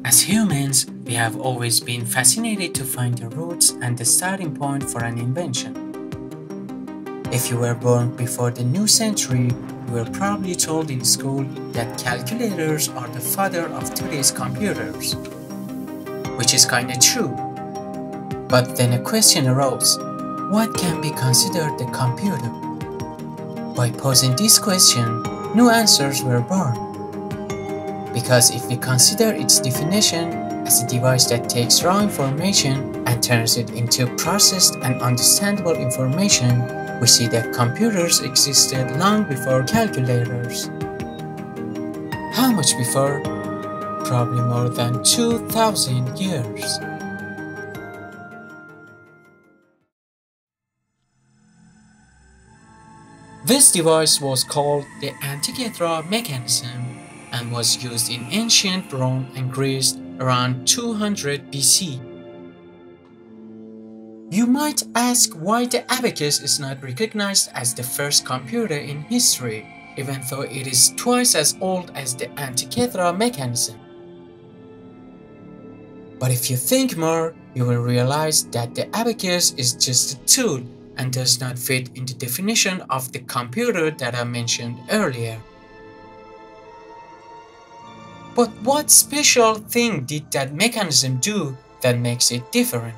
As humans, we have always been fascinated to find the roots and the starting point for an invention. If you were born before the new century, you were probably told in school that calculators are the father of today's computers, which is kinda true. But then a question arose: what can be considered a computer? By posing this question, new answers were born. Because if we consider its definition as a device that takes raw information and turns it into processed and understandable information, we see that computers existed long before calculators. How much before? Probably more than 2,000 years. This device was called the Antikythera mechanism and was used in ancient Rome and Greece around 200 BC. You might ask why the Abacus is not recognized as the first computer in history, even though it is twice as old as the Antikythera mechanism. But if you think more, you will realize that the Abacus is just a tool and does not fit in the definition of the computer that I mentioned earlier. But what special thing did that mechanism do that makes it different?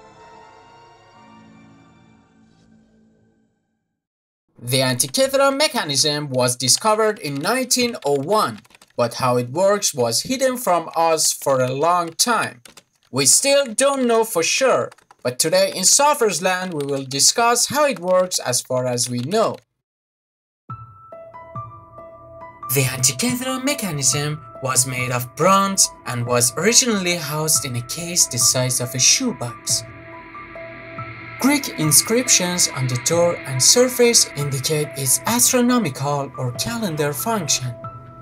The Antikythera mechanism was discovered in 1901, but how it works was hidden from us for a long time. We still don't know for sure, but today in Software's Land we will discuss how it works as far as we know. The Antikythera mechanism was made of bronze and was originally housed in a case the size of a shoebox. Greek inscriptions on the door and surface indicate its astronomical or calendar function.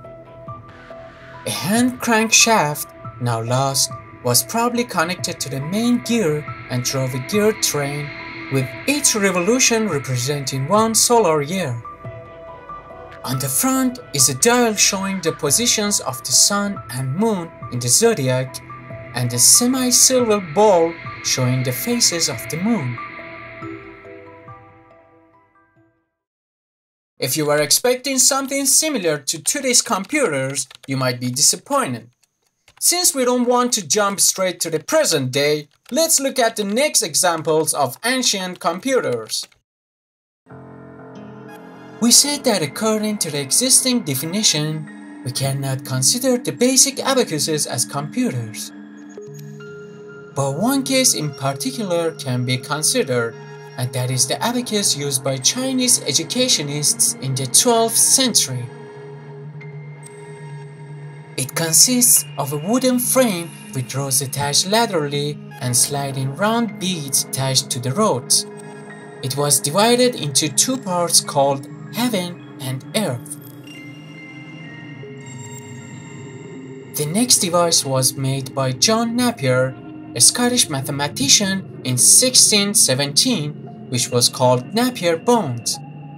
A hand crankshaft, now lost, was probably connected to the main gear and drove a geared train, with each revolution representing one solar year. On the front is a dial showing the positions of the sun and moon in the zodiac, and a semi-silver ball showing the phases of the moon. If you were expecting something similar to today's computers, you might be disappointed. Since we don't want to jump straight to the present day, let's look at the next examples of ancient computers. We said that according to the existing definition, we cannot consider the basic abacuses as computers. But one case in particular can be considered, and that is the abacus used by Chinese educationists in the 12th century. It consists of a wooden frame with rods attached laterally and sliding round beads attached to the rods. It was divided into two parts called heaven and earth. The next device was made by John Napier, a Scottish mathematician, in 1617, which was called Napier bones.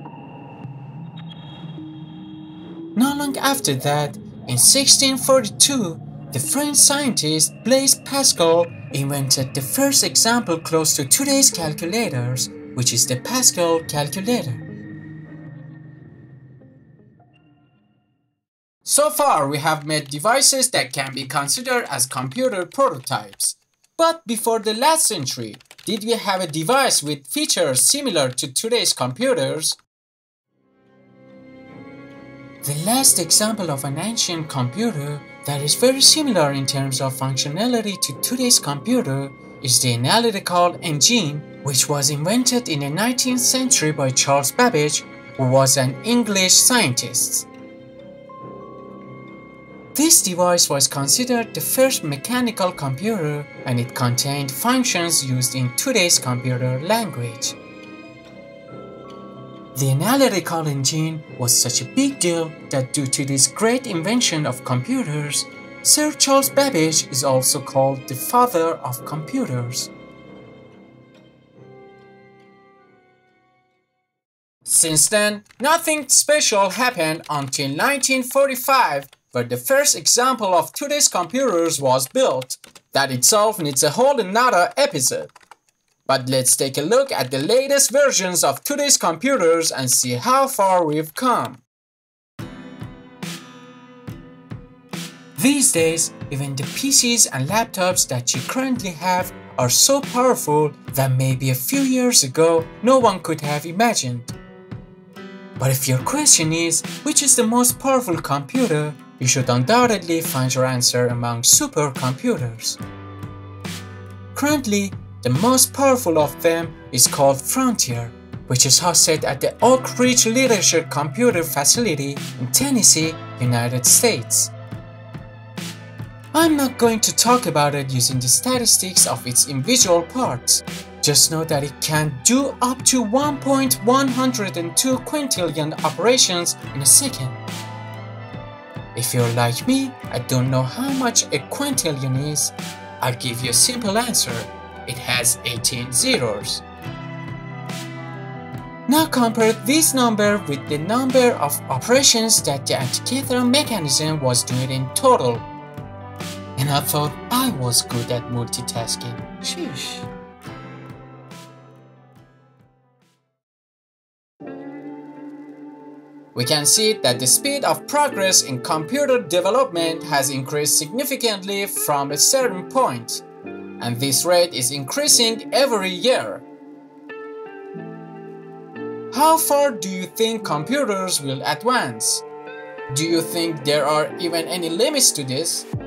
Not long after that, in 1642, the French scientist Blaise Pascal invented the first example close to today's calculators, which is the Pascal calculator. So far, we have made devices that can be considered as computer prototypes. But before the last century, did we have a device with features similar to today's computers? The last example of an ancient computer that is very similar in terms of functionality to today's computer is the analytical engine, which was invented in the 19th century by Charles Babbage, who was an English scientist. This device was considered the first mechanical computer, and it contained functions used in today's computer language. The analytical engine was such a big deal that due to this great invention of computers, Sir Charles Babbage is also called the father of computers. Since then, nothing special happened until 1945, where the first example of today's computers was built. That itself needs a whole another episode. But let's take a look at the latest versions of today's computers and see how far we've come. These days, even the PCs and laptops that you currently have are so powerful that maybe a few years ago no one could have imagined. But if your question is, which is the most powerful computer, you should undoubtedly find your answer among supercomputers. Currently, the most powerful of them is called Frontier, which is hosted at the Oak Ridge Leadership Computer Facility in Tennessee, United States. I'm not going to talk about it using the statistics of its individual parts. Just know that it can do up to 1.102 quintillion operations in a second. If you're like me, I don't know how much a quintillion is, I'll give you a simple answer. It has 18 zeros. Now compare this number with the number of operations that the Antikythera mechanism was doing in total. And I thought I was good at multitasking. Sheesh. We can see that the speed of progress in computer development has increased significantly from a certain point, and this rate is increasing every year. How far do you think computers will advance? Do you think there are even any limits to this?